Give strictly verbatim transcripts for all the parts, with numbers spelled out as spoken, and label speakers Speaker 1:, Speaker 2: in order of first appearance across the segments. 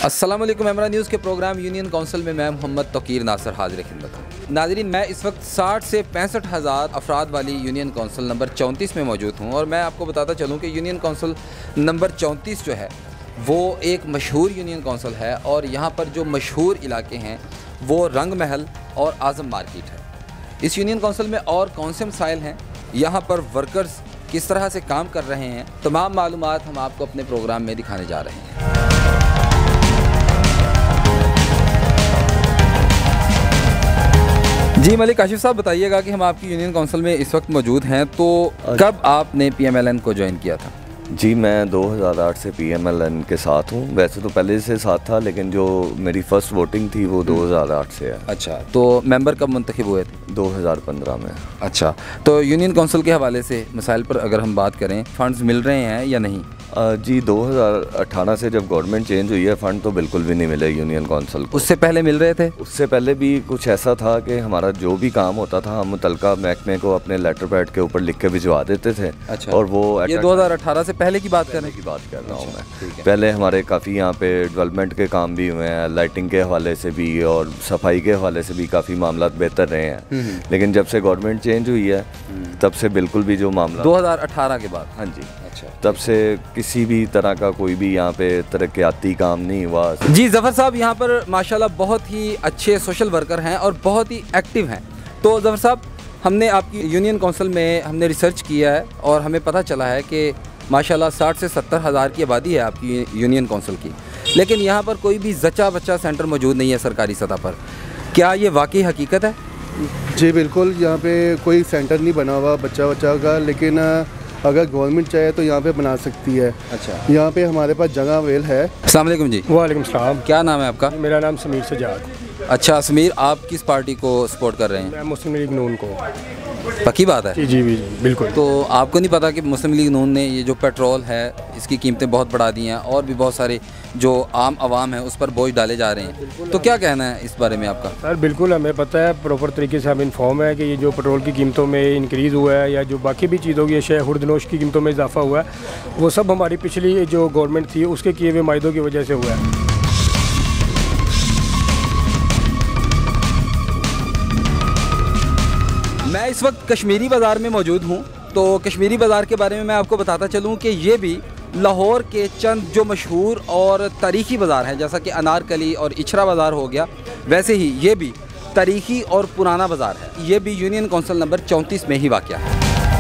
Speaker 1: अस्सलाम वालेकुम। एमरा न्यूज़ के प्रोग्राम यूनियन काउंसिल में मैं मोहम्मद तौकीर नासिर हाजिर खिदमत हूँ। नाज़रीन, मैं इस वक्त साठ से पैंसठ हज़ार अफराद वाली यूनियन काउंसिल नंबर चौंतीस में मौजूद हूँ और मैं आपको बताता चलूँ कि यूनियन काउंसिल नंबर चौंतीस जो है वो एक मशहूर यूनियन काउंसिल है और यहाँ पर जो मशहूर इलाके हैं वो रंग महल और आज़म मार्केट है। इस यूनियन काउंसिल में और कौन से मसाइल हैं, यहाँ पर वर्कर्स किस तरह से काम कर रहे हैं, तमाम मालूमात हम आपको अपने प्रोग्राम में दिखाने जा रहे हैं। जी मलिक काशिफ साहब, बताइएगा कि हम आपकी यूनियन काउंसिल में इस वक्त मौजूद हैं, तो कब आपने पी एम एल एन को ज्वाइन किया था?
Speaker 2: जी, मैं दो हज़ार आठ से पी एम एल एन के साथ हूँ। वैसे तो पहले से साथ था, लेकिन जो मेरी फ़र्स्ट वोटिंग थी वो दो हज़ार आठ से है।
Speaker 1: अच्छा, तो मेंबर कब मुंतखब हुए थे?
Speaker 2: दो हज़ार पंद्रह में।
Speaker 1: अच्छा, तो यूनियन काउंसिल के हवाले से मसाइल पर अगर हम बात करें, फ़ंड्स मिल रहे हैं या नहीं?
Speaker 2: जी, दो हज़ार अठारह से जब गवर्नमेंट चेंज हुई है फ़ंड तो बिल्कुल भी नहीं मिले यूनियन काउंसिल को।
Speaker 1: उससे पहले मिल रहे थे?
Speaker 2: उससे पहले भी कुछ ऐसा था कि हमारा जो भी काम होता था हम मुतलका महकमे को अपने लेटर पैड के ऊपर लिख के भिजवा देते थे।
Speaker 1: अच्छा,
Speaker 2: और वो
Speaker 1: ये दो हज़ार अठारह से पहले की बात करने
Speaker 2: की बात कर रहा हूँ मैं। पहले हमारे काफ़ी यहाँ पे डेवलपमेंट के काम भी हुए हैं, लाइटिंग के हवाले से भी और सफाई के हवाले से भी काफ़ी मामला बेहतर रहे हैं। लेकिन जब से गवर्नमेंट चेंज हुई है तब से बिल्कुल भी जो मामला
Speaker 1: दो हज़ार अठारह के बाद,
Speaker 2: हाँ जी,
Speaker 1: अच्छा,
Speaker 2: तब से किसी भी तरह का कोई भी यहाँ पे तरक्याती काम नहीं हुआ।
Speaker 1: जी ज़फ़र साहब, यहाँ पर माशाल्लाह बहुत ही अच्छे सोशल वर्कर हैं और बहुत ही एक्टिव हैं। तो ज़फ़र साहब, हमने आपकी यूनियन काउंसिल में हमने रिसर्च किया है और हमें पता चला है कि माशाल्लाह साठ से सत्तर हज़ार की आबादी है आपकी यूनियन काउंसिल की, लेकिन यहाँ पर कोई भी जच्चा बच्चा सेंटर मौजूद नहीं है सरकारी सतह पर। क्या ये वाकई हकीकत है?
Speaker 3: जी बिल्कुल, यहाँ पे कोई सेंटर नहीं बना हुआ बच्चा बच्चा का, लेकिन अगर गवर्नमेंट चाहे तो यहाँ पे बना सकती है।
Speaker 1: अच्छा,
Speaker 3: यहाँ पे हमारे पास जगह अवेल है।
Speaker 1: अस्सलाम वालेकुम जी।
Speaker 4: वालेकुम सलाम।
Speaker 1: क्या नाम है आपका?
Speaker 4: मेरा नाम समीर सजाद।
Speaker 1: अच्छा समीर, आप किस पार्टी को सपोर्ट कर रहे हैं?
Speaker 4: मैं मुस्लिम लीग नून को।
Speaker 1: पक्की बात है?
Speaker 4: जी जी जी बिल्कुल।
Speaker 1: तो आपको नहीं पता कि मुस्लिम लीग नून ने ये जो पेट्रोल है इसकी कीमतें बहुत बढ़ा दी हैं और भी बहुत सारे जो आम आवाम है उस पर बोझ डाले जा रहे हैं, तो क्या कहना है इस बारे में आपका?
Speaker 4: सर बिल्कुल, हमें पता है, प्रॉपर तरीके से हम इन्फॉर्म है कि ये जो पेट्रोल की कीमतों में इंक्रीज़ हुआ है या जो बाकी भी चीज़ों की अशिया खुर्दनोश की कीमतों में इजाफा हुआ है, वो सब हमारी पिछली जो गवर्नमेंट थी उसके किए हुए मायदों की वजह से हुआ है।
Speaker 1: मैं इस वक्त कश्मीरी बाज़ार में मौजूद हूँ। तो कश्मीरी बाज़ार के बारे में मैं आपको बताता चलूँ कि ये भी लाहौर के चंद जो मशहूर और तारीख़ी बाज़ार हैं, जैसा कि अनारकली और इचरा बाज़ार हो गया, वैसे ही ये भी तारीख़ी और पुराना बाज़ार है। ये भी यूनियन काउंसिल नंबर चौंतीस में ही वाक़या है।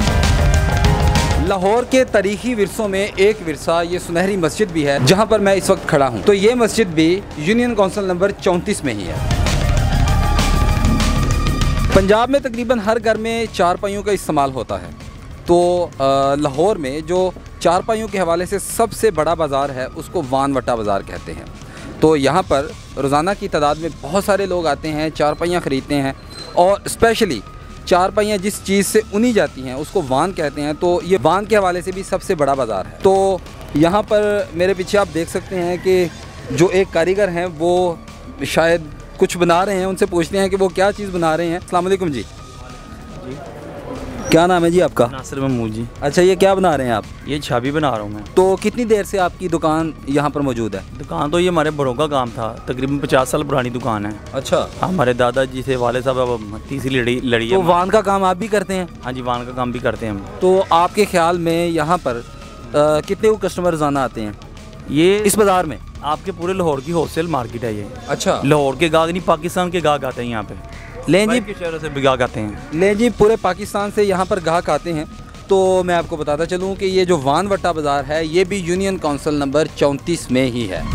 Speaker 1: लाहौर के तारीख़ी विरसों में एक विरसा ये सुनहरी मस्जिद भी है जहाँ पर मैं इस वक्त खड़ा हूँ। तो ये मस्जिद भी यूनियन काउंसिल नंबर चौंतीस में ही है। पंजाब में तकरीबन हर घर में चारपाइयों का इस्तेमाल होता है, तो लाहौर में जो चारपाइयों के हवाले से सबसे बड़ा बाज़ार है उसको वान वटा बाज़ार कहते हैं। तो यहाँ पर रोज़ाना की तादाद में बहुत सारे लोग आते हैं, चारपाइयाँ ख़रीदते हैं और स्पेशली चारपाइयाँ जिस चीज़ से उनी जाती हैं उसको वान कहते हैं। तो ये वान के हवाले से भी सबसे बड़ा बाज़ार है। तो यहाँ पर मेरे पीछे आप देख सकते हैं कि जो एक कारीगर हैं वो शायद कुछ बना रहे हैं, उनसे पूछते हैं कि वो क्या चीज़ बना रहे हैं। अस्सलाम वालेकुम जी।
Speaker 5: जी,
Speaker 1: क्या नाम है जी आपका?
Speaker 5: नासिर महमूद जी।
Speaker 1: अच्छा, ये क्या बना रहे हैं आप?
Speaker 5: ये छाबी बना रहा हूँ मैं।
Speaker 1: तो कितनी देर से आपकी दुकान यहाँ पर मौजूद है?
Speaker 5: दुकान तो ये हमारे बड़ों का काम था, तकरीबन पचास साल पुरानी दुकान है।
Speaker 1: अच्छा,
Speaker 5: हमारे दादाजी थे, वाले साहब अब तीसरी लड़ी लड़ी है।
Speaker 1: तो वान का काम आप भी करते हैं?
Speaker 5: हाँ जी, वान का काम भी करते हैं हम।
Speaker 1: तो आपके ख्याल में यहाँ पर आ, कितने को कस्टमर रोज़ाना आते हैं
Speaker 5: ये
Speaker 1: इस बाज़ार में?
Speaker 5: आपके पूरे लाहौर की होलसेल मार्केट है ये।
Speaker 1: अच्छा,
Speaker 5: लाहौर के गाहक नहीं, पाकिस्तान के गाहक आते हैं यहाँ पे।
Speaker 1: लें जी,
Speaker 5: के शहरों से भी गाहक आते हैं।
Speaker 1: लें जी, पूरे पाकिस्तान से यहाँ पर गाहक आते हैं। तो मैं आपको बताता चलूँ कि ये जो वान वटा बाज़ार है ये भी यूनियन काउंसिल नंबर चौंतीस में ही है।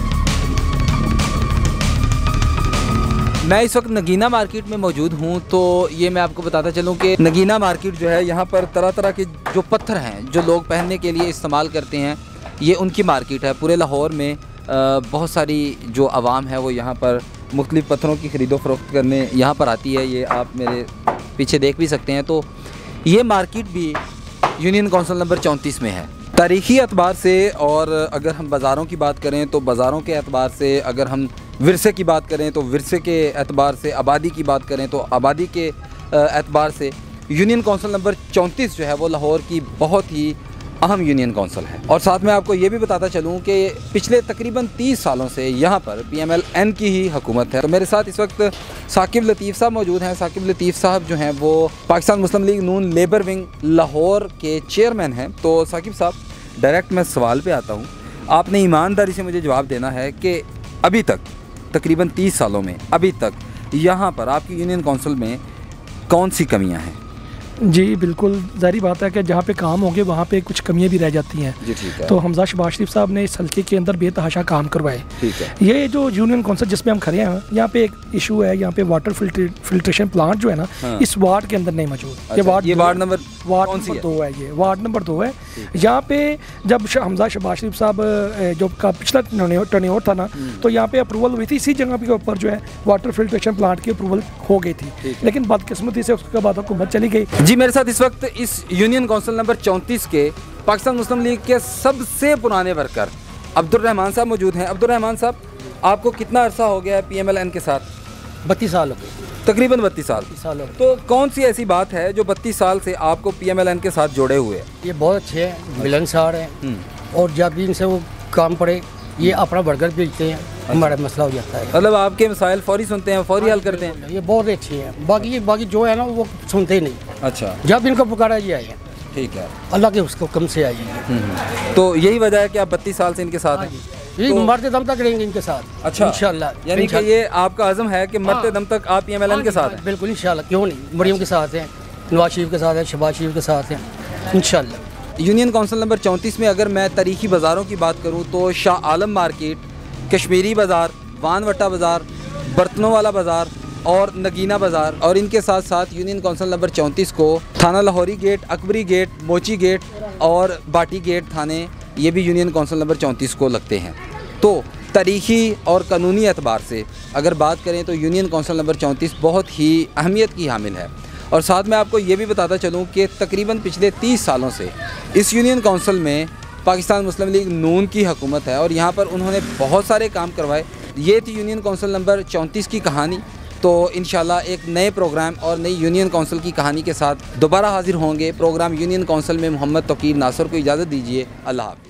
Speaker 1: मैं इस वक्त नगीना मार्केट में मौजूद हूँ। तो ये मैं आपको बताता चलूँ कि नगीना मार्केट जो है, यहाँ पर तरह तरह के जो पत्थर हैं जो लोग पहनने के लिए इस्तेमाल करते हैं, ये उनकी मार्केट है। पूरे लाहौर में बहुत सारी जो आवाम है वो यहाँ पर मुख्तलिफ़ पत्थरों की ख़रीदो फ़रोख्त करने यहाँ पर आती है। ये आप मेरे पीछे देख भी सकते हैं। तो ये मार्केट भी यूनियन काउंसिल नंबर चौंतीस में है। तारीख़ी एतबार से, और अगर हम बाज़ारों की बात करें तो बाज़ारों के एतबार से, अगर हम विरसे की बात करें तो विरसे के एतबार से, आबादी की बात करें तो आबादी के एतबार से यूनियन काउंसिल नंबर चौंतीस जो है वो लाहौर की बहुत ही अहम यूनियन कौंसिल है। और साथ में आपको ये भी बताता चलूँ कि पिछले तकरीबन तीस सालों से यहाँ पर पी एम एल एन की ही हुकूमत है। तो मेरे साथ इस वक्त साकिब लतीफ़ साहब मौजूद हैं। साकिब लतीफ़ साहब जो हैं वो पाकिस्तान मुस्लिम लीग नून लेबर विंग लाहौर के चेयरमैन हैं। तो साकिब साहब, डायरेक्ट मैं सवाल पे आता हूँ, आपने ईमानदारी से मुझे जवाब देना है कि अभी तक तकरीबन तीस सालों में अभी तक यहाँ पर आपकी यूनियन कौंसिल में कौन सी कमियाँ हैं?
Speaker 6: जी बिल्कुल, ज़ाहिर बात है कि जहाँ पे काम होंगे वहाँ पे कुछ कमियाँ भी रह जाती हैं।
Speaker 1: जी ठीक है।
Speaker 6: तो हमजा शहबाज शरीफ साहब ने इस हल्के के अंदर बेतहाशा काम करवाए।
Speaker 1: ठीक है।
Speaker 6: ये जो यूनियन कौंसिल जिसमें हम खड़े हैं, यहाँ पे एक इशू है, यहाँ पे वाटर फिल्ट्रे फिल्ट्रेशन प्लांट जो है ना,
Speaker 1: हाँ।
Speaker 6: इस वार्ड के अंदर नहीं मौजूद।
Speaker 1: अच्छा,
Speaker 6: ये वार्ड
Speaker 1: ये वार्ड नंबर
Speaker 6: वार्ड
Speaker 1: कौन सी
Speaker 6: नंबर
Speaker 1: है?
Speaker 6: दो है। ये वार्ड नंबर दो है। यहाँ पे जब हमजा शहबाज शरीफ साहब जो का पिछला टर्नओवर था ना, तो यहाँ पे अप्रूवल हुई थी, इसी जगह के ऊपर जो है वाटर फिल्ट्रेशन प्लांट की अप्रूवल हो गई थी, लेकिन बदकिस्मती से उसके बाद हुकूमत चली गई।
Speaker 1: जी, मेरे साथ इस वक्त इस यूनियन कौंसिल नंबर चौंतीस के पाकिस्तान मुस्लिम लीग के सबसे पुराने वर्कर अब्दुल रहमान साहब मौजूद हैं। अब्दुल रहमान साहब, आपको कितना अरसा हो गया है पी एम एल एन के साथ?
Speaker 7: बत्तीस साल हो गए।
Speaker 1: तकरीबन बत्तीस साल।
Speaker 7: साल हो गए।
Speaker 1: तो कौन सी ऐसी बात है जो बत्तीस साल से आपको पी एम एल एन के साथ जोड़े हुए है?
Speaker 7: ये बहुत अच्छे हैं, मिलनसार हैं, और जब भी इनसे वो काम पड़े ये अपना बर्गर बेचते हैं, हमारा मसला हो जाता है।
Speaker 1: मतलब आपके मसाइल फौरी सुनते हैं, फौरी हल करते हैं?
Speaker 7: ये बहुत अच्छे हैं। बाकी बाकी जो है ना वो सुनते ही नहीं।
Speaker 1: अच्छा,
Speaker 7: जब इनको पुकारा ये आए,
Speaker 1: ठीक है,
Speaker 7: अल्लाह के उसको कम से आइए।
Speaker 1: तो यही वजह है कि आप बत्तीस साल से इनके साथ हैं?
Speaker 7: ये
Speaker 1: तो-
Speaker 7: मरते दम तक रहेंगे इनके साथ।
Speaker 1: अच्छा,
Speaker 7: इंशाल्लाह।
Speaker 1: यानी कि ये आपका अज़म है कि मरते दम तक आप पी एम एल एन के साथ हैं?
Speaker 7: बिल्कुल इंशाल्लाह, क्यों नहीं। मरियम के साथ हैं, नवाज शरीफ के साथ हैं, शहबाज शरीफ के साथ हैं, इंशाल्लाह।
Speaker 1: यूनियन कौंसिल नंबर चौंतीस में अगर मैं तारीखी बाज़ारों की बात करूँ तो शाह आलम मार्केट, कश्मीरी बाज़ार, वानवटा बाज़ार, बर्तनों वाला बाज़ार और नगीना बाज़ार, और इनके साथ साथ यूनियन कौंसिल नंबर चौंतीस को थाना Lahori gate, Akbari gate, Mochi gate और बाटी गेट थाने, ये भी यूनियन कौंसिल नंबर चौंतीस को लगते हैं। तो तारीख़ी और कानूनी एतबार से अगर बात करें तो यूनियन कौंसिल नंबर चौंतीस बहुत ही अहमियत की हामिल है। और साथ में आपको ये भी बताता चलूँ कि तकरीबन पिछले तीस सालों से इस यूनियन कौंसिल में पाकिस्तान मुस्लिम लीग नून की हुकूमत है और यहाँ पर उन्होंने बहुत सारे काम करवाए। ये थी यूनियन कौंसिल नंबर चौंतीस की कहानी। तो इंशाल्लाह एक नए प्रोग्राम और नई यूनियन कौंसिल की कहानी के साथ दोबारा हाजिर होंगे। प्रोग्राम यूनियन कौंसिल में मोहम्मद तौकीर नासर को इजाज़त दीजिए। अल्लाह हाफ़िज़।